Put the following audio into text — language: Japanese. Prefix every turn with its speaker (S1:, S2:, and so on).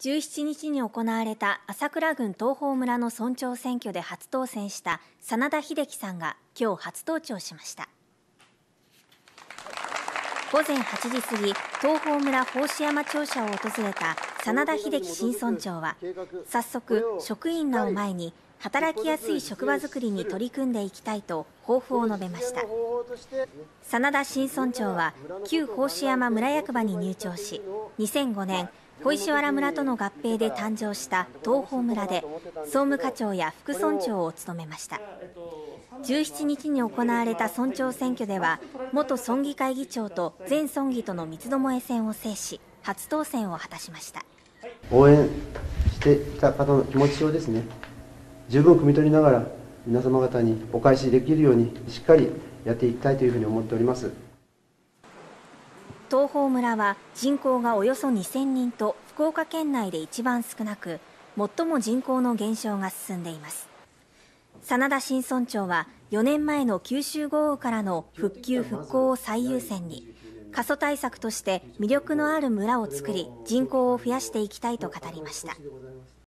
S1: 17日に行われた朝倉郡東峰村の村長選挙で初当選した真田秀樹さんが今日初登庁しました。午前8時過ぎ、東峰村宝志山庁舎を訪れた真田秀樹新村長は、早速職員らを前に働きやすい職場づくりに取り組んでいきたいと抱負を述べました。真田新村長は旧宝志山村役場に入庁し、2005年小石原村との合併で誕生した東峰村で総務課長や副村長を務めました。17日に行われた村長選挙では、元村議会議長と前村議との三つどもえ戦を制し、初当選を果たしました。
S2: 応援してきた方の気持ちをですね、十分汲み取りながら皆様方にお返しできるようにしっかりやっていきたいというふうに思っております。
S1: 東峰村は人口がおよそ2000人と福岡県内で一番少なく、最も人口の減少が進んでいます。真田新村長は4年前の九州豪雨からの復旧・復興を最優先に、過疎対策として魅力のある村を作り、人口を増やしていきたいと語りました。